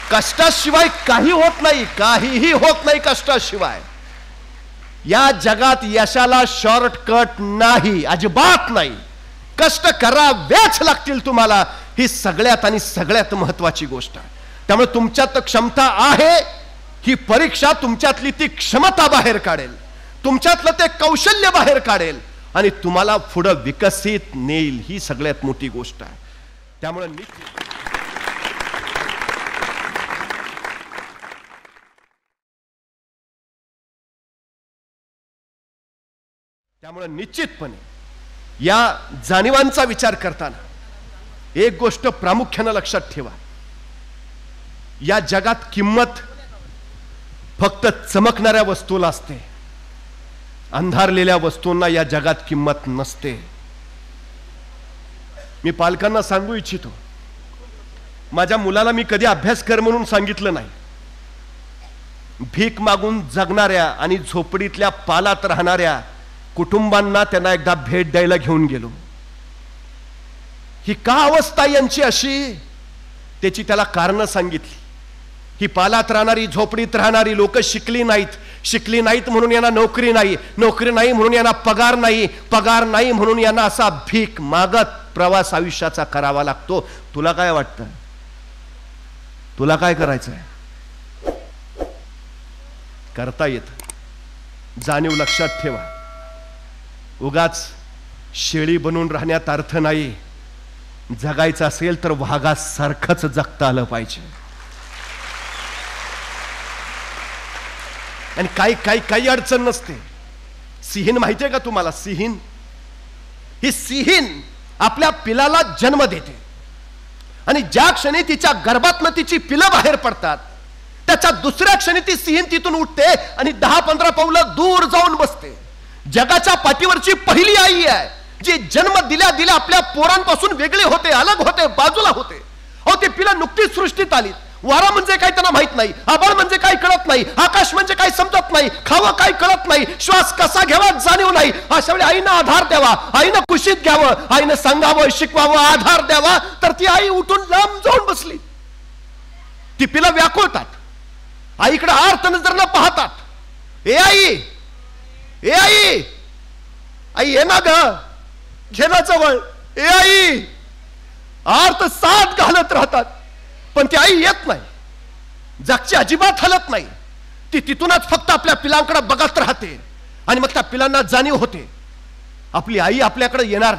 कष्टाशिवाय काही होत नाही, काहीही होत नाही कष्टाशिवाय. या जगात यशाला शॉर्टकट नाही, अजिबात नाही. कष्ट करावेच लागतील तुम्हाला, ही सगळ्यात आणि सगळ्यात महत्वाची गोष्ट आहे. त्यामुळे तुमच्यात क्षमता आहे, ही परीक्षा तुमच्यातली ती क्षमता बाहेर काढेल, तुमच्यातलं ते कौशल्य बाहेर काढेल आणि तुम्हाला पुढे विकसित नेईल. ही सगळ्यात मोठी गोष्ट आहे. त्यामुळे निश्चितपणे या जाणीवांचा विचार करताना एक गोष्ट प्रामुख्याने लक्षात ठेवा. या जगात किंमत फक्त चमकणाऱ्या वस्तूला असते, अंधारलेल्या वस्तूंना या जगात किंमत नसते. मी पालकांना सांगू इच्छितो, माझ्या मुलाला मी कधी अभ्यास कर म्हणून सांगितलं नाही. भीक मागून जगणाऱ्या आणि झोपडीतल्या पालात राहणाऱ्या कुटुंबांना त्यांना एकदा भेट द्यायला घेऊन गेलो. ही का अवस्था यांची अशी, त्याची त्याला कारण सांगितली. ही पालात राहणारी, झोपडीत राहणारी लोक शिकली नाहीत म्हणून यांना नोकरी नाही म्हणून यांना पगार नाही म्हणून यांना असा भीक मागत प्रवास आयुष्याचा करावा लागतो. तुला काय वाटतं, तुला काय करायचंय? करता येत. जाणीव लक्षात ठेवा. उगाच शेळी बनून राहण्यात अर्थ नाही. जगायचं असेल तर वाघासारखंच जगता आलं पाहिजे. आणि काही अडचण नसते. सिंहीण माहितीये का तुम्हाला? ही सिंहीण आपल्या पिलाला जन्म देते आणि ज्या क्षणी तिच्या गर्भातनं तिची पिलं बाहेर पडतात, त्याच्या दुसऱ्या क्षणी ती सिंहीण तिथून उठते आणि 10-15 पावलं दूर जाऊन बसते. जगाच्या पाठीवरची पहिली आई आहे जी जन्म दिल्या दिल्या आपल्या पोरांपासून वेगळे होते, अलग होते, बाजूला होते. अहो, ते पिलं नुकतीच सृष्टीत आली. वारा म्हणजे काय त्यांना माहित नाही, आभाळ म्हणजे काय कळत नाही, आकाश म्हणजे काय समजत नाही, खावं काय कळत नाही, श्वास कसा घ्यावा जाणीव नाही. अशा वेळी आईनं आधार द्यावा, आईनं कुशीत घ्यावं, आईनं सांगावं, शिकवावं, आधार द्यावा. तर ती आई उठून लांब जाऊन बसली. ती पिलं व्याकुळतात, आईकडे आर्त नजरेनं पाहतात. ए आई ये ना ग, घे ना जवळ. ए आई, आर्त साथ घालत राहतात, पण ती आई येत नाही. जागची अजिबात हलत नाही. ती तिथूनच फक्त आपल्या पिलांकडे बघत राहते आणि मग त्या पिलांना जाणीव होते आपली आई आपल्याकडे येणार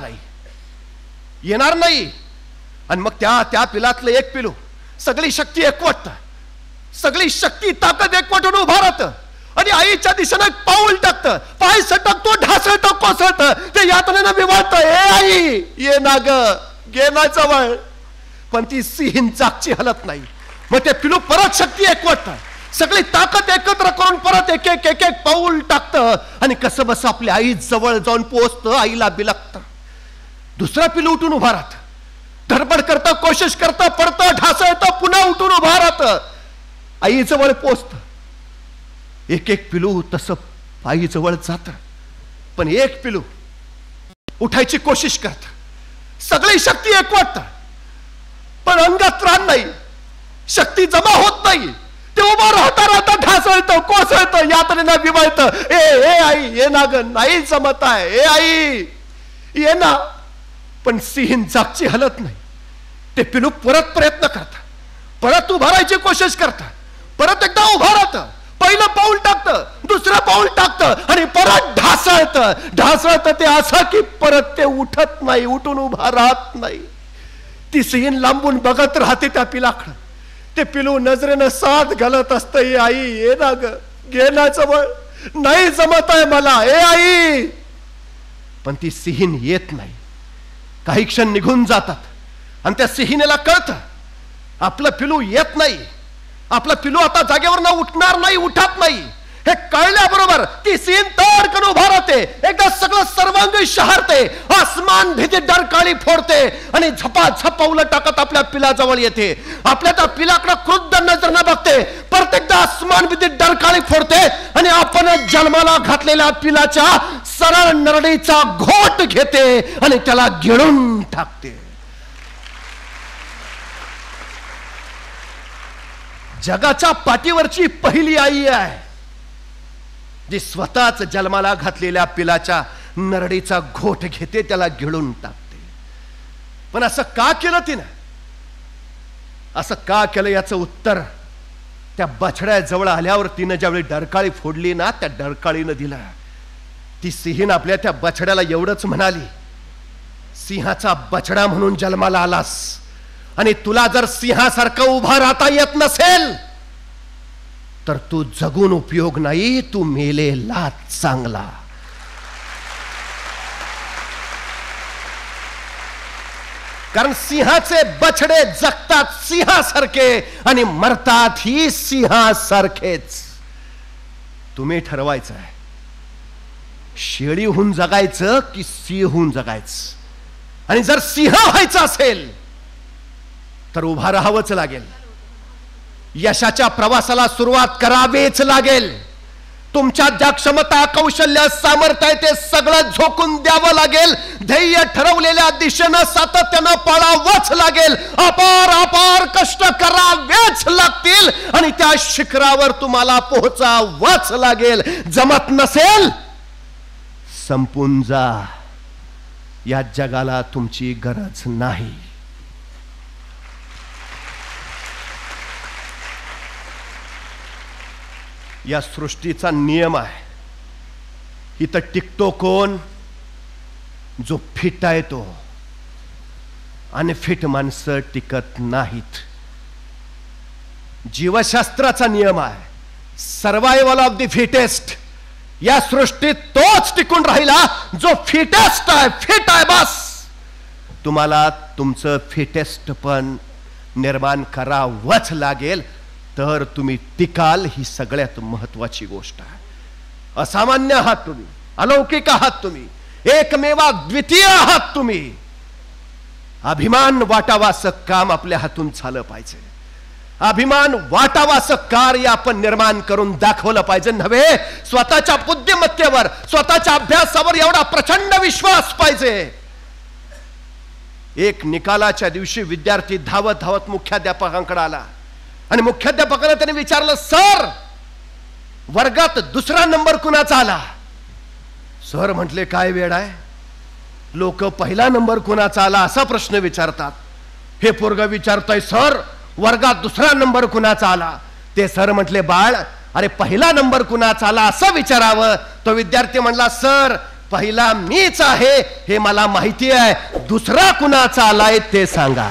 नाही. आणि मग त्या पिलातलं एक पिलू सगळी शक्ती एकवटत, सगळी शक्ती ताकद एकवटून उभा राहतं आणि आईच्या दिशेने पाऊल टाकतं, पाय सटकतो, ढासळतं, कोसळतं, ते यातनेनं विवाळतं. ए आई, ये ना ग, घे ना जवळ. पण ती सिंहीण जागची हलत नाही. मग ते पिलू परत शक्ती एकवटतं, सगळी ताकद एकत्र करून परत एक एक पाऊल टाकतं आणि कसं बस आपल्या आई जवळ जाऊन पोहोचतं, आईला बिलगतं. दुसरा पिलू उठून उभा राहतं, धडपड करतं, कोशिश करतं, पडतं, ढासळतं, पुन्हा उठून उभा राहतं, आई जवळ पोहोचतं. एक पिलू तसं आई जवळ जातं, पण एक पिलू उठायची कोशिश करतं, सगळी शक्ती एकवटतं, पण अंगात त्राण नाही, शक्ती जमा होत नाही. ते उभं राहता ढासळतं, कोसळतं, यातनेनं विवळतं. ए आई, ये ना ग, नाही जमत आहे. ए आई, ये ना. पण सिंहीण जागची हलत नाही. ते पिलू परत प्रयत्न करतं, परत उभारायची कोशिश करतं, परत एकदा उभा राहतं, पहिलं पाऊल टाकतं, दुसरं पाऊल टाकतं आणि परत ढासळतं. ते असं की परत ते उठत नाही, उठून उभा राहत नाही. ती सिंहीण लांबून बघत राहते त्या पिलाकडं. ते पिलू नजरेनं साथ घालत असतं. ए आई, ये ना ग, घे ना जवळ, नाही जमत आहे मला. ए आई. पण ती सिंहीण येत नाही. काही क्षण निघून जातात आणि त्या सिंहिणीला कळतं आपलं पिलू येत नाही, आपलं पिलू आता जागेवर उठणार नाही, उठत नाही. हे कळल्याबरोबर ती सिंहीण तडकन उभा राहते, एकदा सगळं सर्वांगी शहारते, आसमान भीती डरकाळी फोडते आणि झपाझप पावलं टाकत आपल्या पिलाजवळ येते. आपल्या त्या पिलाकडे क्रुद्ध नजरेनं बघते, परत एकदा आसमान भीती डरकाळी फोडते आणि आपण जन्माला घातलेल्या पिलाच्या सरळ नरडीचा घोट घेते आणि त्याला गिळून टाकते. जगाच्या पाठीवरची पहिली आई आहे जी स्वतःच जन्माला घातलेल्या पिलाच्या नरडीचा घोट घेते, त्याला गिळून टाकते. पण असं का केलं तिनं? असं का केलं याचं उत्तर त्या बछड्याजवळ आल्यावर तिनं ज्यावेळी डरकाळी फोडली ना, त्या डरकाळीनं दिलं. ती सिंहीण आपल्या त्या बछड्याला एवढंच म्हणाली, सिंहाचा बछडा म्हणून जन्माला आलास आणि तुला जर सिंहासारखं उभा राहता येत नसेल तर तू जगून उपयोग नाही, तू मेलेला चांगला. कारण सिंहाचे बछडे जगतात सिंहासारखे आणि मरतात ही सिंहासारखेच. तुम्ही ठरवायचं आहे शेळीहून जगायचं की सिंहहून जगायचं. आणि जर सिंह व्हायचं असेल तर उभा राहावंच लागेल. यशाच्या प्रवासाला सुरुवात करावीच लागेल. तुमच्यात ज्या क्षमता, कौशल्य, सामर्थ्य आहे ते सगळं झोकून द्यावं लागेल. ध्येय ठरवलेल्या दिशेनं सातत्यानं पळावंच लागेल. अपार अपार कष्ट करावेच लागतील आणि त्या शिखरावर तुम्हाला पोहोचावंच लागेल. जमत नसेल संपून जा. या जगाला तुमची गरज नाही. या सृष्टीचा नियम आहे. इथं टिकतो कोण? जो फिट आहे तो. अनफिट माणसं टिकत नाहीत. जीवशास्त्राचा नियम आहे, सर्वायवल ऑफ द फिटेस्ट. या सृष्टीत तोच टिकून राहिला जो फिटेस्ट आहे. फिट आहे बस. तुम्हाला तुमचं फिटेस्ट पण निर्माण करावंच लागेल तर तुम्ही टिकाल. ही सगळ्यात महत्वाची गोष्ट आहे. असामान्य आहात तुम्ही, अलौकिक आहात तुम्ही, एकमेवा द्वितीय आहात तुम्ही. अभिमान वाटावाचं काम आपल्या हातून झालं पाहिजे. अभिमान वाटावाचं कार्य आपण निर्माण करून दाखवलं पाहिजे. नव्हे स्वतःच्या बुद्धिमत्तेवर, स्वतःच्या अभ्यासावर एवढा प्रचंड विश्वास पाहिजे. एक निकालाच्या दिवशी विद्यार्थी धावत धावत मुख्याध्यापकांकडे आला आणि मुख्याध्यापकाने त्याने विचारलं, सर वर्गात दुसरा नंबर कुणाचा आला? सर म्हटले, काय वेळ आहे, लोक पहिला नंबर कुणाचा आला असा प्रश्न विचारतात. हे पोरगा विचारतोय सर वर्गात दुसरा नंबर कुणाचा आला? ते सर म्हटले, बाळ अरे पहिला नंबर कुणाचा आला असं विचारावं. तो विद्यार्थी म्हणला, सर पहिला मीच आहे हे मला माहिती आहे, दुसरा कुणाचा आलाय ते सांगा.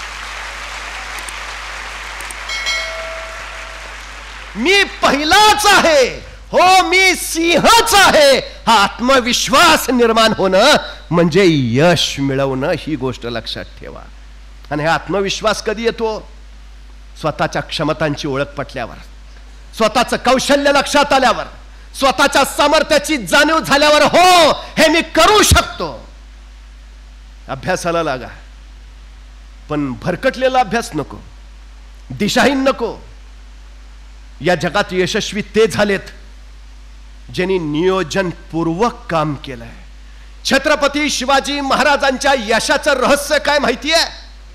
मी पहिलाच आहे, हो मी सिंहच आहे. हा आत्मविश्वास निर्माण होणं म्हणजे यश मिळवणं. ही गोष्ट लक्षात ठेवा. आणि हा आत्मविश्वास कधी येतो? स्वतःच्या क्षमतांची ओळख पटल्यावर, स्वतःचं कौशल्य लक्षात आल्यावर, स्वतःच्या सामर्थ्याची जाणीव झाल्यावर. हो हे मी करू शकतो. अभ्यासाला लागा, पण भरकटलेला अभ्यास नको, दिशाहीन नको. या जगात यशस्वी ते झालेत ज्यांनी नियोजनपूर्वक काम केलंय. छत्रपती शिवाजी महाराजांच्या यशाचं रहस्य काय माहिती आहे?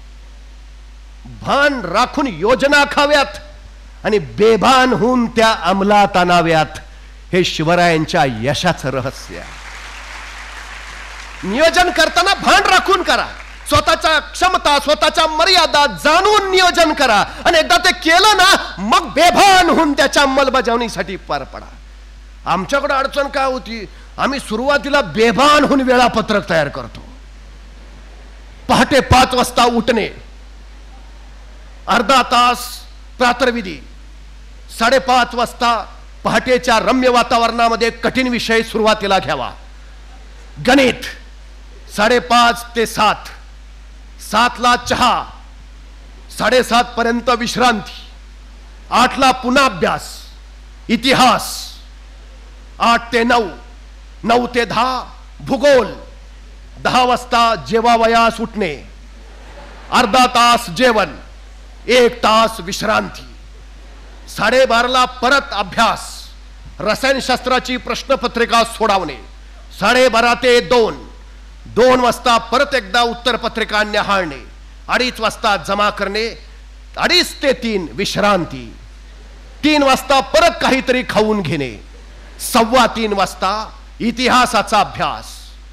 भान राखून योजना आखाव्यात आणि बेभान होऊन त्या अंमलात आणाव्यात. हे शिवरायांच्या यशाचं रहस्य आहे. नियोजन करताना भान राखून करा. स्वतःच्या क्षमता, स्वतःच्या मर्यादा जाणून नियोजन करा आणि एकदा ते केलं ना मग बेभान होऊन त्याच्या अंमलबजावणीसाठी पार पडा. आमच्याकडे अडचण काय होती, आम्ही सुरुवातीला बेभान होऊन वेळापत्रक तयार करतो. पहाटे 5 वाजता उठणे, अर्धा तास प्रातर्विधी, 5:30 वाजता पहाटेच्या रम्य वातावरणामध्ये कठीण विषय सुरुवातीला घ्यावा. गणित 5:30 ते 7, 7ला चहा, 7:30 पर्यंत विश्रांती, 8ला पुन्हा अभ्यास, इतिहास, 8 ते 9, 9 ते 10 भूगोल, 10 वाजता जेवावयास उठणे, अर्धा तास जेवण, 1 तास विश्रांती, 12:30ला परत अभ्यास, रसायनशास्त्राची प्रश्नपत्रिका सोडवणे, 12:30 ते 2, 2 वाजता परत एकदा उत्तरपत्रिका न्याहाळणे, 2:30 वाजता जमा करणे, 2:30 ते 3 विश्रांती, 3 वाजता परत काहीतरी खाऊन घेणे. 3:15 वाजता इतिहासाचा अभ्यास.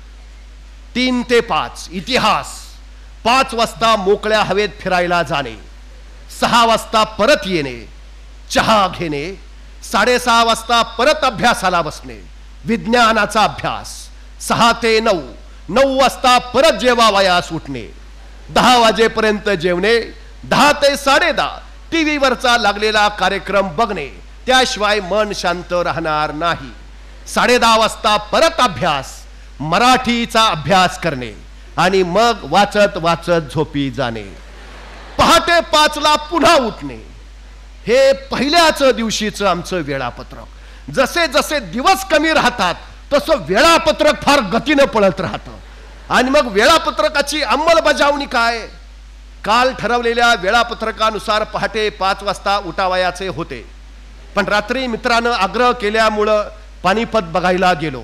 3 ते 5 इतिहास. 5 वाजता मोकळ्या हवेत फिरायला जाणे. 6 वाजता परत येणे, चहा घेणे. 6:30 वाजता परत अभ्यासाला बसणे, विज्ञानाचा अभ्यास. 6 ते 9. 9 वाजता परत जेवावयास उठणे. 10 वाजेपर्यंत जेवणे. 10 ते 10:30 टीव्हीवरचा लागलेला कार्यक्रम बघणे, त्याशिवाय मन शांत राहणार नाही. 10:30 वाजता परत अभ्यास, मराठीचा अभ्यास करणे आणि मग वाचत वाचत झोपी जाणे. पहाटे 5ला पुन्हा उठणे. हे पहिल्याच दिवशीचं आमचं वेळापत्रक. जसे जसे दिवस कमी राहतात तसं वेळापत्रक फार गतीनं पळत राहतं. आणि मग वेळापत्रकाची अंमलबजावणी काय? काल ठरवलेल्या वेळापत्रकानुसार पहाटे 5 वाजता उठावयाचे होते, पण रात्री मित्रानं आग्रह केल्यामुळं पानिपत बघायला गेलो.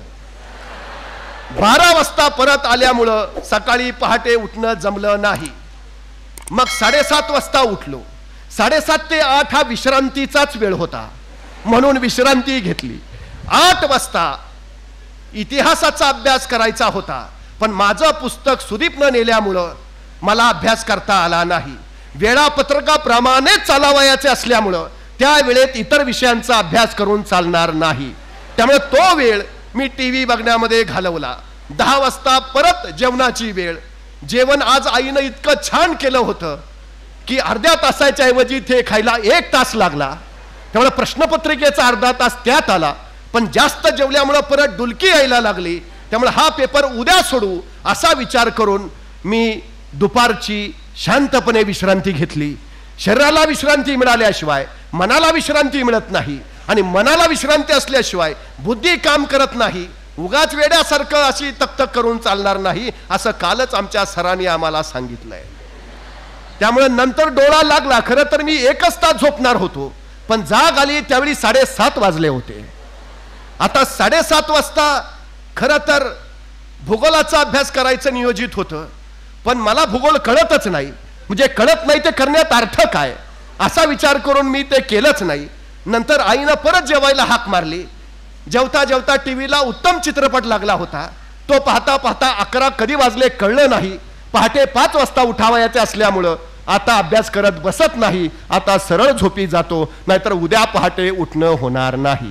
12 वाजता परत आल्यामुळं सकाळी पहाटे उठणं जमलं नाही. मग 7:30 वाजता उठलो. 7:30 ते 8 हा विश्रांतीचाच वेळ होता, म्हणून विश्रांती घेतली. 8 वाजता इतिहासाचा अभ्यास करायचा होता, पण माझं पुस्तक सुदीपनं नेल्यामुळं मला अभ्यास करता आला नाही. वेळापत्रकाप्रमाणे चालावयाचे असल्यामुळं त्या वेळेत इतर विषयांचा अभ्यास करून चालणार नाही. त्यामुळे तो वेळ मी टीव्ही बघण्यामध्ये घालवला. 10 वाजता परत जेवणाची वेळ. जेवण आज आईनं इतकं छान केलं होतं की अर्ध्या तासाच्या ऐवजी ते खायला 1 तास लागला. त्यामुळे प्रश्नपत्रिकेचा अर्धा तास त्यात आला, पण जास्त जेवल्यामुळे परत डुलकी यायला लागली. त्यामुळे हा पेपर उद्या सोडू असा विचार करून मी दुपारची शांतपणे विश्रांती घेतली. शरीराला विश्रांती मिळाल्याशिवाय मनाला विश्रांती मिळत नाही, आणि मनाला विश्रांती असल्याशिवाय बुद्धी काम करत नाही. उगाच वेड्यासारखं अशी तकतक करून चालणार नाही, असं कालच आमच्या सरांनी आम्हाला सांगितलंय. त्यामुळे नंतर डोळा लागला. खरं तर मी 1 तास झोपणार होतो, पण जाग आली त्यावेळी 7:30 वाजले होते. आता 7:30 वाजता खरं तर भूगोलाचा अभ्यास करायचं नियोजित होतं, पण मला भूगोल कळतच नाही. म्हणजे कळत नाही ते करण्यात अर्थ काय, असा विचार करून मी ते केलंच नाही. नंतर आईनं परत जेवायला हाक मारली. जेवता जेवता टीव्हीला उत्तम चित्रपट लागला होता. तो पाहता पाहता 11 कधी वाजले कळलं नाही. पहाटे 5 वाजता उठावयाचे असल्यामुळं आता अभ्यास करत बसत नाही. आता सरळ झोपी जातो, नाहीतर उद्या पहाटे उठणं होणार नाही.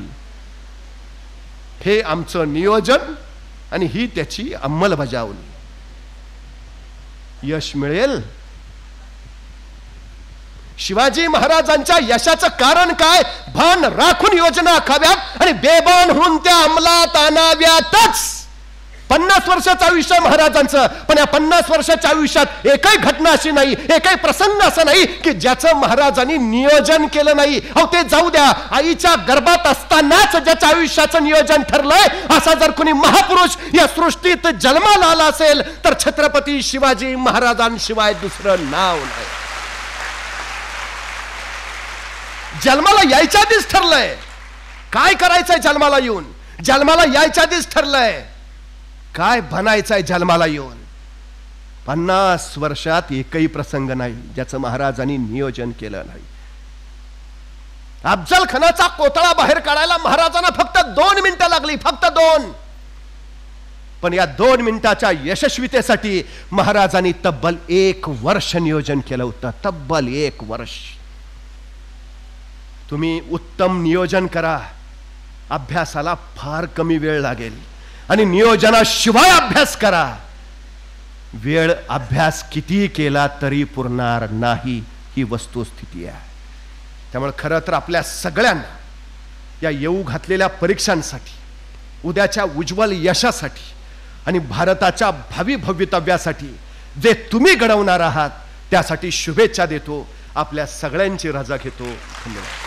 हे आमचं नियोजन आणि ही त्याची अंमलबजावणी. यश मिळेल. शिवाजी महाराजांच्या यशाचं कारण काय? भान राखून योजना आखाव्यात आणि बेभान होऊन त्या अंमलात आणाव्यातच. 50 वर्षाचं आयुष्य महाराजांचं, पण या 50 वर्षाच्या आयुष्यात एकही घटना अशी नाही, एकही प्रसंग असा नाही की ज्याचं महाराजांनी नियोजन केलं नाही. अहो ते जाऊ द्या, आईच्या गर्भात असतानाच ज्याच्या आयुष्याचं नियोजन ठरलंय, असा जर कोणी महापुरुष या सृष्टीत जन्माला आला असेल तर छत्रपती शिवाजी महाराजांशिवाय दुसरं नाव नाही. जन्माला यायच्या आधीच ठरलंय काय करायचंय. जन्माला येऊन जन्माला यायच्या आधीच ठरलंय काय बनायचंय. जन्माला येऊन 50 वर्षात एकही प्रसंग नाही ज्याचं महाराजांनी नियोजन केलं नाही. अफजल खानाचा कोतळा बाहेर काढायला महाराजांना फक्त 2 मिनिटं लागली, फक्त 2. पण या 2 मिनिटाच्या यशस्वीतेसाठी महाराजांनी तब्बल 1 वर्ष नियोजन केलं होतं. तब्बल 1 वर्ष. तुम्ही उत्तम नियोजन करा, अभ्यासाला फार कमी वेळ लागेल. आणि नियोजनाशिवाय अभ्यास करा, वेळ अभ्यास किती केला तरी पुरणार नाही, ही वस्तुस्थिती आहे. त्यामुळे खरं तर आपल्या सगळ्यांना या येऊ घातलेल्या परीक्षांसाठी, उद्याच्या उज्ज्वल यशासाठी आणि भारताच्या भावी भवितव्यासाठी जे तुम्ही घडवणार आहात त्यासाठी शुभेच्छा देतो. आपल्या सगळ्यांची रजा घेतो. धन्यवाद.